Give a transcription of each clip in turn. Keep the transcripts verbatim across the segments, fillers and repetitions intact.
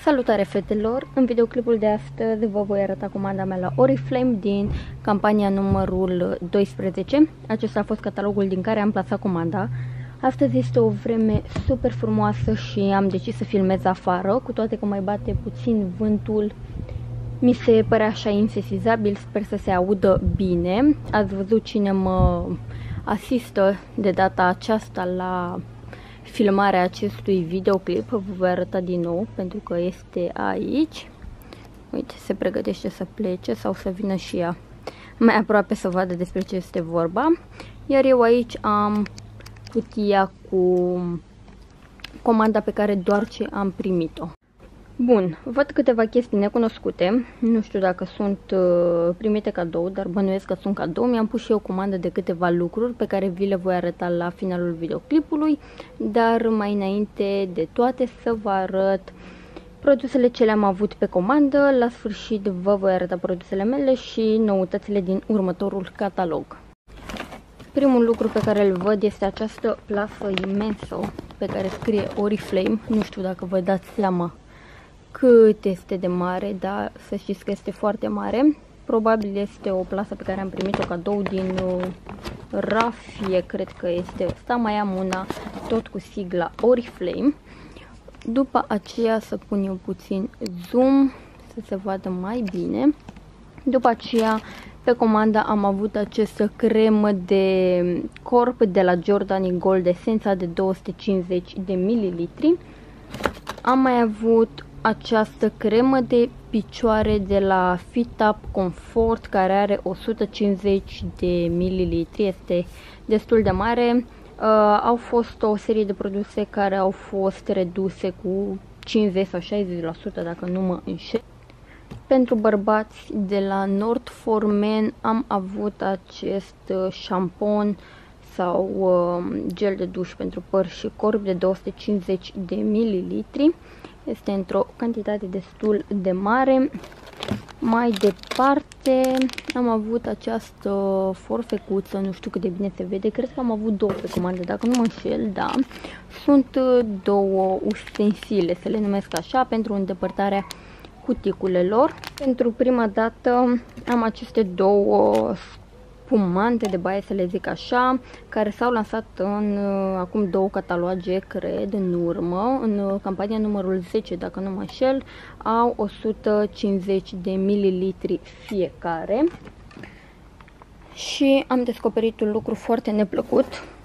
Salutare fetelor! În videoclipul de astăzi vă voi arăta comanda mea la Oriflame din campania numărul doisprezece. Acesta a fost catalogul din care am plasat comanda. Astăzi este o vreme super frumoasă și am decis să filmez afară, cu toate că mai bate puțin vântul. Mi se părea așa insesizabil, sper să se audă bine. Ați văzut cine mă asistă de data aceasta la filmarea acestui videoclip. Vă voi arăta din nou pentru că este aici. Uite, se pregătește să plece sau să vină și ea mai aproape să vadă despre ce este vorba. Iar eu aici am cutia cu comanda pe care doar ce am primit-o. Bun, văd câteva chestii necunoscute, nu știu dacă sunt uh, primite cadou, dar bănuiesc că sunt cadou. Mi-am pus și eu comandă de câteva lucruri pe care vi le voi arăta la finalul videoclipului, dar mai înainte de toate să vă arăt produsele ce le-am avut pe comandă. La sfârșit vă voi arăta produsele mele și noutățile din următorul catalog. Primul lucru pe care îl văd este această plasă imensă pe care scrie Oriflame. Nu știu dacă vă dați seama cât este de mare, dar să știți că este foarte mare. Probabil este o plasă pe care am primit-o cadou din uh, rafie, cred că este asta. Mai am una tot cu sigla Oriflame. După aceea să pun eu puțin zoom să se vadă mai bine. După aceea pe comanda am avut această cremă de corp de la Jordani Gold Esența de două sute cincizeci de mililitri. Am mai avut această cremă de picioare de la Fit Up Comfort care are o sută cincizeci de mililitri, este destul de mare. Uh, au fost o serie de produse care au fost reduse cu cincizeci sau șaizeci la sută dacă nu mă înșel. Pentru bărbați de la North for Men am avut acest uh, șampon sau uh, gel de duș pentru păr și corp de două sute cincizeci de mililitri. Este într-o cantitate destul de mare. Mai departe am avut această forfecuță, nu știu cât de bine se vede, cred că am avut două pe comandă, dacă nu mă înșel, da. Sunt două ustensile, să le numesc așa, pentru îndepărtarea cuticulelor. Pentru prima dată am aceste două spumante de baie, să le zic așa, care s-au lansat în uh, acum două cataloage, cred, în urmă, în uh, campania numărul zece, dacă nu mă înșel. Au o sută cincizeci de mililitri fiecare. Și am descoperit un lucru foarte neplăcut,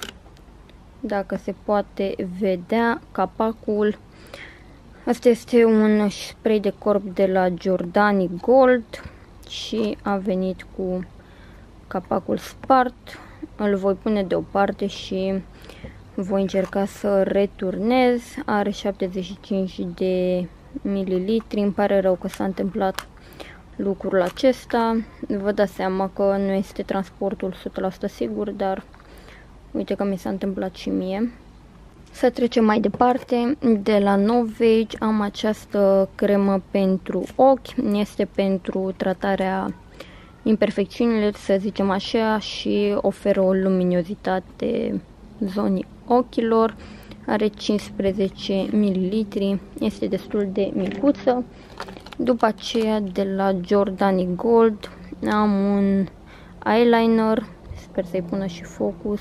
dacă se poate vedea capacul. Asta este un spray de corp de la Jordani Gold și a venit cu capacul spart. Îl voi pune deoparte și voi încerca să returnez. Are șaptezeci și cinci de mililitri. Îmi pare rău că s-a întâmplat lucrul acesta. Vă dați seama că nu este transportul o sută la sută sigur, dar uite că mi s-a întâmplat și mie. Să trecem mai departe. De la Novage am această cremă pentru ochi. Este pentru tratarea imperfecțiunile, să zicem așa, și oferă o luminozitate zonii ochilor. Are cincisprezece mililitri, este destul de micuță. După aceea de la Jordani Gold am un eyeliner, sper să-i pună și focus.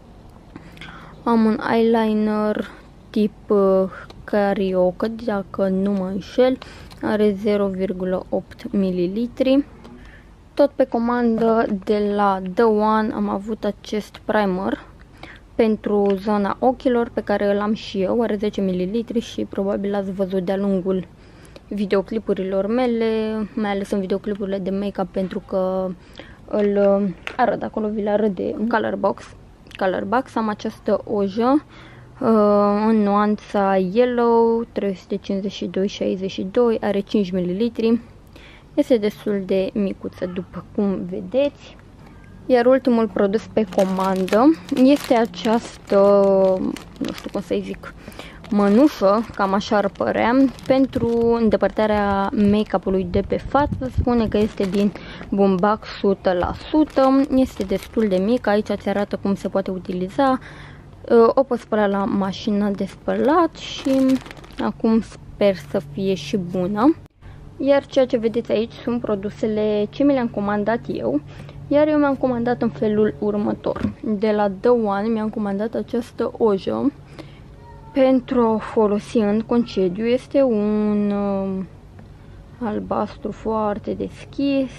Am un eyeliner tip uh, carioca, dacă nu mă înșel, are zero virgulă opt mililitri. Tot pe comandă de la The One am avut acest primer pentru zona ochilor pe care îl am și eu, are zece mililitri și probabil l-ați văzut de-a lungul videoclipurilor mele, mai ales în videoclipurile de make-up, pentru că îl arăt acolo, vi-l arăt de Colorbox. Colorbox am această ojă uh, în nuanța Yellow trei sute cincizeci și doi șaizeci și doi, are cinci mililitri. Este destul de micuță, după cum vedeți. Iar ultimul produs pe comandă este această, nu știu cum să-i zic, mănușă, cam așa ar părea, pentru îndepărtarea make-up-ului de pe față. Spune că este din bumbac o sută la sută. Este destul de mic, aici ți arată cum se poate utiliza. O poți spăla la mașina de spălat și acum sper să fie și bună. Iar ceea ce vedeți aici sunt produsele ce mi le-am comandat eu. Iar eu mi-am comandat în felul următor. De la The One mi-am comandat această ojă pentru a o folosi în concediu. Este un uh, albastru foarte deschis.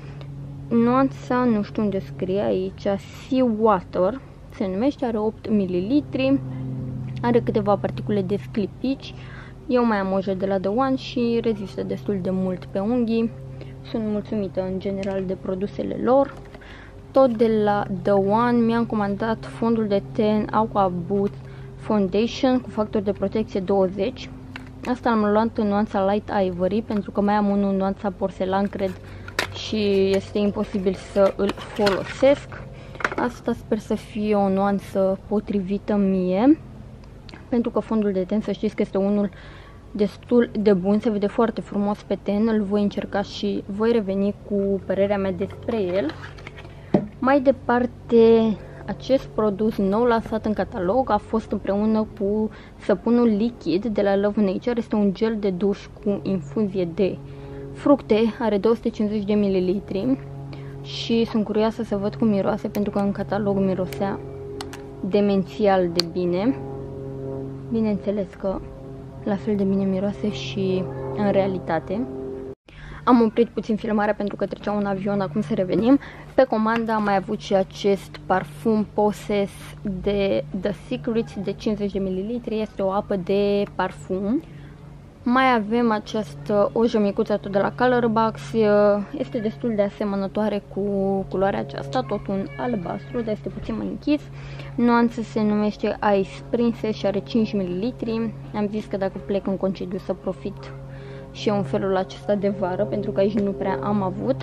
Nuanța, nu știu unde scrie aici, Sea Water se numește, are opt mililitri, are câteva particule de sclipici. Eu mai am ojă de la The One și rezistă destul de mult pe unghii. Sunt mulțumită în general de produsele lor. Tot de la The One mi-am comandat fondul de ten Aqua Boost Foundation cu factor de protecție douăzeci. Asta l-am luat în nuanța Light Ivory pentru că mai am unul în nuanța porcelan, cred, și este imposibil să îl folosesc. Asta sper să fie o nuanță potrivită mie, pentru că fondul de ten, să știți că este unul destul de bun, se vede foarte frumos pe ten, îl voi încerca și voi reveni cu părerea mea despre el. Mai departe, acest produs nou lansat în catalog a fost împreună cu săpunul lichid de la Love Nature. Este un gel de duș cu infuzie de fructe, are două sute cincizeci de mililitri și sunt curioasă să văd cum miroase, pentru că în catalog mirosea demențial de bine. Bineînțeles că la fel de bine miroase și în realitate. Am oprit puțin filmarea pentru că trecea un avion, acum să revenim. Pe comandă am mai avut și acest parfum Possess de The Secret de cincizeci de mililitri, este o apă de parfum. Mai avem această ojă micuță tot de la Colorbox, este destul de asemănătoare cu culoarea aceasta, tot un albastru, dar este puțin mai închis. Nuanța se numește Ice Princess și are cinci mililitri. Am zis că dacă plec în concediu să profit și eu în felul acesta de vară, pentru că aici nu prea am avut.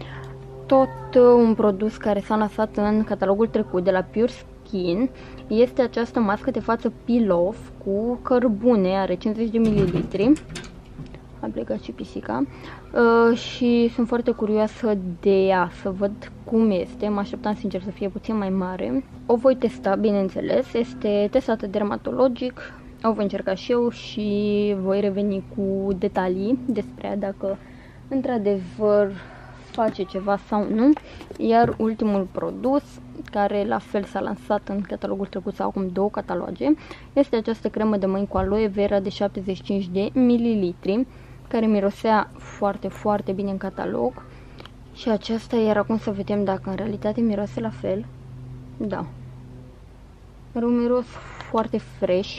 Tot un produs care s-a lansat în catalogul trecut de la Pure Skin este această mască de față Peel Off cu cărbune, are cincizeci de mililitri. A plecat și pisica. Uh, și sunt foarte curioasă de ea, să văd cum este. Mă așteptam sincer să fie puțin mai mare. O voi testa, bineînțeles, este testată dermatologic. O voi încerca și eu și voi reveni cu detalii despre ea, dacă într-adevăr face ceva sau nu. Iar ultimul produs, care la fel s-a lansat în catalogul trecut sau acum două cataloge, este această cremă de mâini cu aloe vera de șaptezeci și cinci de mililitri, care mirosea foarte, foarte bine în catalog. Și aceasta, iar acum să vedem dacă în realitate miroase la fel. Da. Are un miros foarte fresh.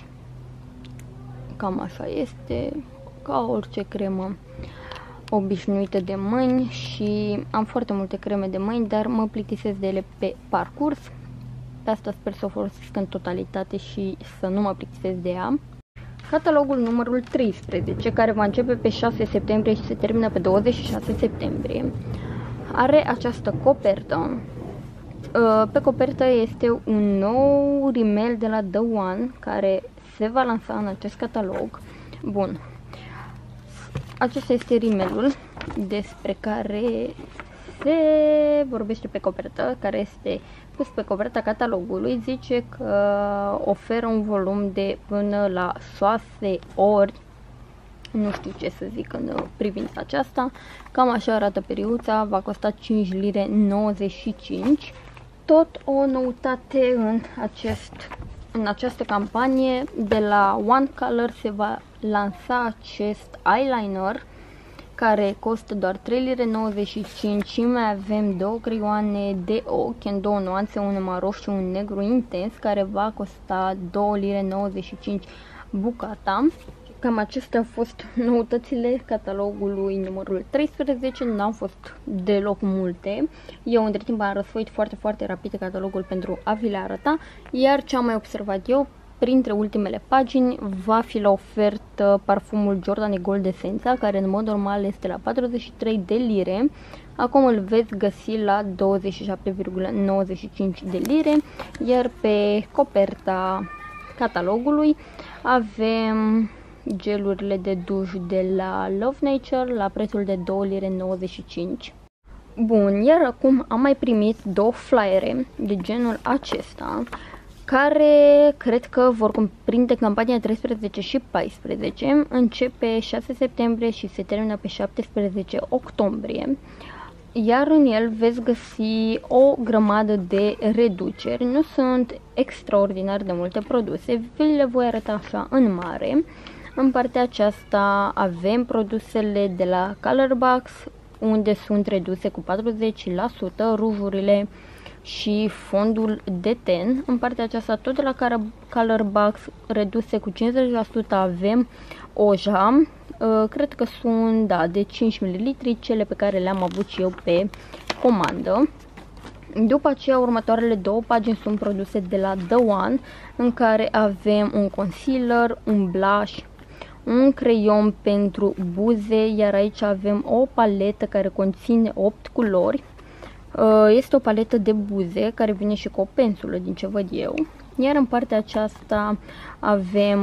Cam așa este, ca orice cremă obișnuită de mâini, și am foarte multe creme de mâini, dar mă plictisesc de ele pe parcurs. De asta sper să o folosesc în totalitate și să nu mă plictisesc de ea. Catalogul numărul treisprezece, care va începe pe șase septembrie și se termină pe douăzeci și șase septembrie, are această copertă. Pe copertă este un nou rimel de la The One, care se va lansa în acest catalog. Bun. Acesta este rimelul despre care se vorbește pe copertă, care este pus pe coperta catalogului. Zice că oferă un volum de până la șase ori. Nu știu ce să zic în privința aceasta. Cam așa arată periuța, va costa cinci lire nouăzeci și cinci. Tot o noutate în, acest, în această campanie. De la One Color se va lansa acest eyeliner care costă doar trei lire nouăzeci și cinci și mai avem două creioane de ochi în două nuanțe, unul maro și un negru intens, care va costa două lire nouăzeci și cinci bucata. Cam acestea au fost noutățile catalogului numărul treisprezece, nu au fost deloc multe. Eu între timp am răsfoit foarte, foarte rapid catalogul pentru a vi le arăta, iar ce am mai observat eu, printre ultimele pagini, va fi la ofertă parfumul Jordany Gold Essența, care în mod normal este la patruzeci și trei de lire. Acum îl veți găsi la douăzeci și șapte virgulă nouăzeci și cinci de lire, iar pe coperta catalogului avem gelurile de duș de la Love Nature la prețul de două lire nouăzeci și cinci. Bun, iar acum am mai primit două flyere de genul acesta. care cred că vor cuprinde campania treisprezece și paisprezece, începe șase septembrie și se termină pe șaptesprezece octombrie, iar în el veți găsi o grămadă de reduceri. Nu sunt extraordinar de multe produse, vi le voi arăta așa în mare. În partea aceasta avem produsele de la Colorbox, unde sunt reduse cu patruzeci la sută, rujurile și fondul de ten. În partea aceasta tot de la Colorbox, reduse cu cincizeci la sută, avem Oja, cred că sunt, da, de cinci mililitri, cele pe care le-am avut și eu pe comandă. După aceea, următoarele două pagini sunt produse de la The One, în care avem un concealer, un blush, un creion pentru buze, iar aici avem o paletă care conține opt culori. Este o paletă de buze care vine și cu o pensulă, din ce văd eu. Iar în partea aceasta avem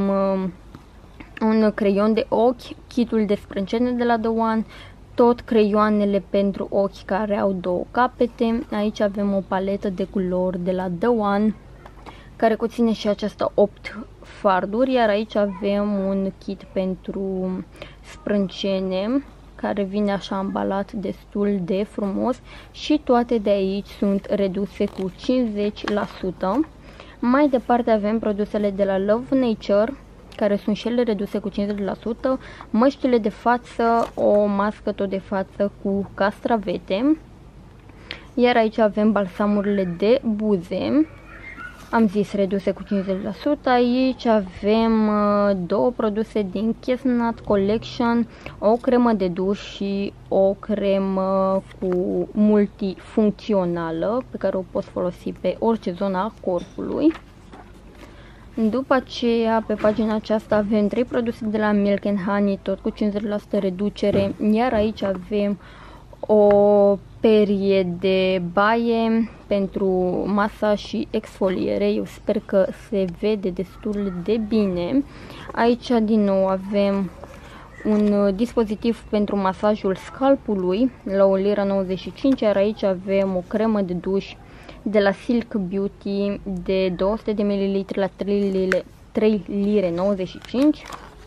un creion de ochi, kitul de sprâncene de la The One, tot creioanele pentru ochi care au două capete. Aici avem o paletă de culori de la The One, care conține și aceasta opt farduri, iar aici avem un kit pentru sprâncene, care vine așa ambalat destul de frumos și toate de aici sunt reduse cu cincizeci la sută. Mai departe avem produsele de la Love Nature, care sunt și ele reduse cu cincizeci la sută, măștile de față, o mască tot de față cu castravete, iar aici avem balsamurile de buze, am zis reduse cu cincizeci la sută. Aici avem uh, două produse din Kiss Nut Collection, o cremă de duș și o cremă cu multifuncțională pe care o poți folosi pe orice zonă a corpului. După aceea, pe pagina aceasta avem trei produse de la Milk and Honey, tot cu cincizeci la sută reducere, iar aici avem o perie de baie pentru masaj și exfoliere. Eu sper că se vede destul de bine. Aici din nou avem un dispozitiv pentru masajul scalpului la o liră nouăzeci și cinci, iar aici avem o cremă de duș de la Silk Beauty de două sute de mililitri la trei lire nouăzeci și cinci.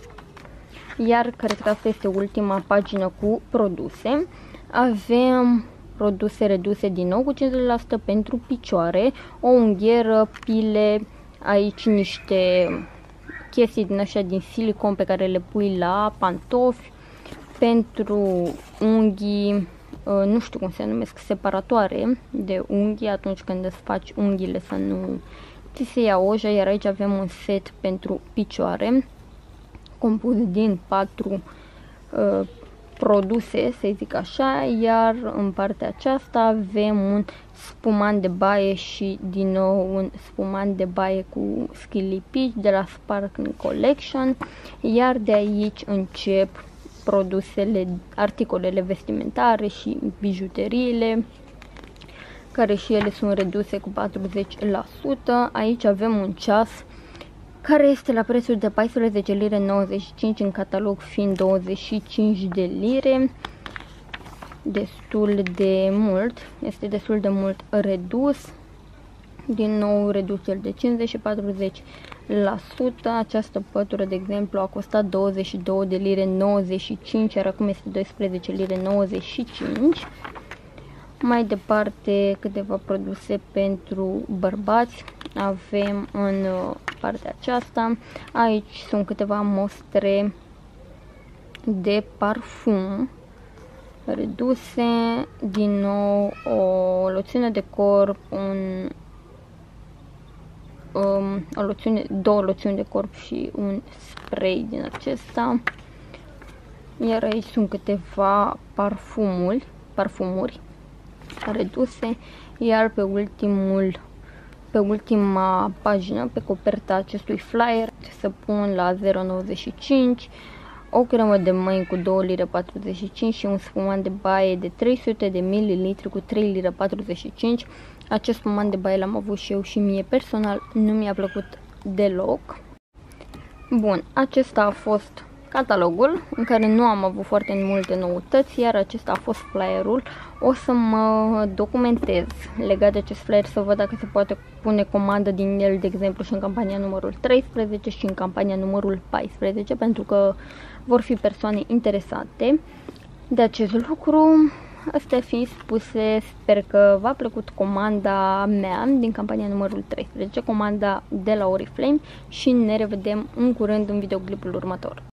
Iar cred că asta este ultima pagină cu produse. Avem produse reduse din nou cu cincizeci la sută pentru picioare, o unghieră, pile, aici niște chestii din așa din silicon pe care le pui la pantofi, pentru unghii, nu știu cum se numesc, separatoare de unghii atunci când îți faci unghiile să nu ți se ia oja, iar aici avem un set pentru picioare compus din patru uh, produse, să zic așa, iar în partea aceasta avem un spumant de baie și din nou un spumant de baie cu Skilly Peach de la Sparkling Collection, iar de aici încep produsele, articolele vestimentare și bijuteriile, care și ele sunt reduse cu patruzeci la sută. Aici avem un ceas care este la prețul de paisprezece lire nouăzeci și cinci, în catalog fiind douăzeci și cinci de lire. Destul de mult, este destul de mult redus. Din nou reduceri de cincizeci și patruzeci la sută. Această pătură, de exemplu, a costat douăzeci și două de lire nouăzeci și cinci, iar acum este doisprezece lire nouăzeci și cinci. Mai departe, câteva produse pentru bărbați avem în partea aceasta. Aici sunt câteva mostre de parfum reduse, din nou o loțiune de corp, un, um, o loțiune, două loțiuni de corp și un spray din acesta. Iar aici sunt câteva parfumuri, parfumuri reduse, iar pe ultimul pe ultima pagină, pe coperta acestui flyer, să pun la zero virgulă nouăzeci și cinci, o cremă de mâini cu două lire patruzeci și cinci și un spumant de baie de trei sute de mililitri cu trei lire patruzeci și cinci. Acest spumant de baie l-am avut și eu și mie personal nu mi-a plăcut deloc. Bun, acesta a fost catalogul, în care nu am avut foarte multe noutăți, iar acesta a fost flyerul. O să mă documentez legat de acest flyer să văd dacă se poate pune comandă din el, de exemplu, și în campania numărul treisprezece și în campania numărul paisprezece, pentru că vor fi persoane interesate de acest lucru. Astea fiind spuse, sper că v-a plăcut comanda mea din campania numărul treisprezece, comanda de la Oriflame, și ne revedem în curând în videoclipul următor.